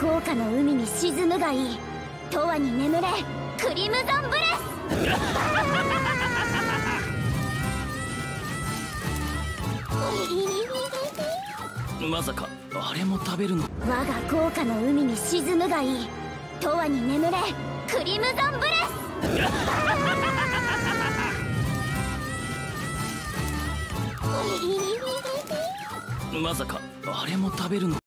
豪華な海に沈むがいい。永遠に眠れクリムゾンブレスまさかあれも食べるの？ 我が豪華な海に沈むがいい。永遠に眠れクリムゾンブレスまさかあれも食べるの？